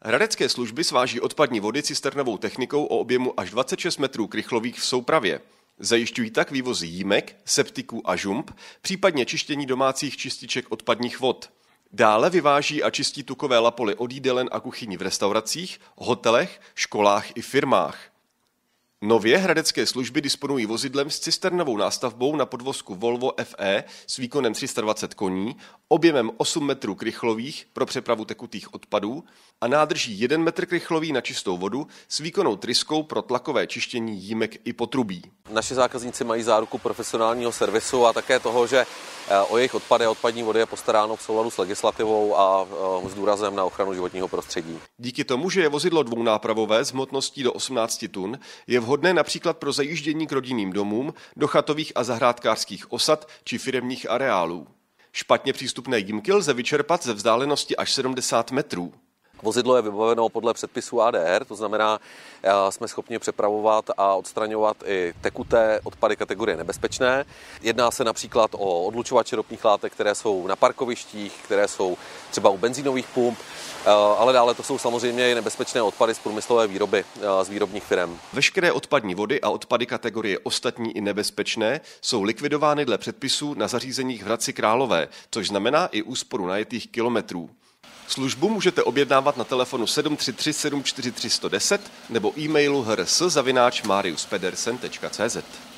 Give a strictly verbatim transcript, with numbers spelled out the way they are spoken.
Hradecké služby sváží odpadní vody cisternovou technikou o objemu až dvacet šest metrů krychlových v soupravě. Zajišťují tak vývozy jímek, septiků a žump, případně čištění domácích čističek odpadních vod. Dále vyváží a čistí tukové lapoly od jídelen a kuchyní v restauracích, hotelech, školách i firmách. Nově hradecké služby disponují vozidlem s cisternovou nástavbou na podvozku Volvo F E s výkonem tři sta dvacet koní, objemem osm metrů krychlových pro přepravu tekutých odpadů a nádrží jeden metr krychlový na čistou vodu s výkonnou tryskou pro tlakové čištění jímek i potrubí. Naši zákazníci mají záruku profesionálního servisu a také toho, že o jejich odpady a odpadní vody je postaráno v souladu s legislativou a s důrazem na ochranu životního prostředí. Díky tomu, že je vozidlo dvounápravové s hmotností do osmnácti tun, je vhodné například pro zajíždění k rodinným domům, do chatových a zahrádkářských osad či firemních areálů. Špatně přístupné jímky lze vyčerpat ze vzdálenosti až sedmdesát metrů. Vozidlo je vybaveno podle předpisů A D R, to znamená, jsme schopni přepravovat a odstraňovat i tekuté odpady kategorie nebezpečné. Jedná se například o odlučovače ropných látek, které jsou na parkovištích, které jsou třeba u benzínových pump, ale dále to jsou samozřejmě i nebezpečné odpady z průmyslové výroby, z výrobních firem. Veškeré odpadní vody a odpady kategorie ostatní i nebezpečné jsou likvidovány dle předpisů na zařízeních v Hradci Králové, což znamená i úsporu najetých kilometrů. Službu můžete objednávat na telefonu sedm tři tři sedm čtyři tři jedna nula nebo e-mailu hrs zavináč marius pedersen tečka cé zet.